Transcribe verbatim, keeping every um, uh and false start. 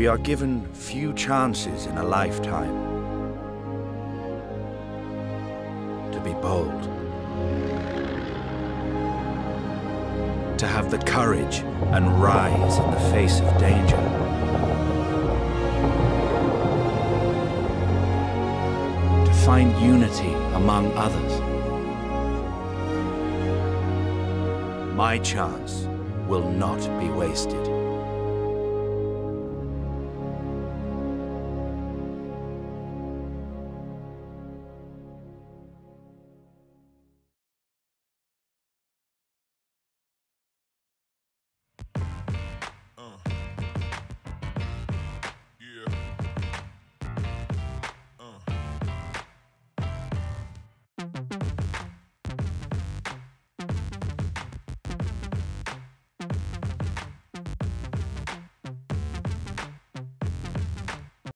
We are given few chances in a lifetime to be bold, to have the courage and rise in the face of danger. To find unity among others. My chance will not be wasted.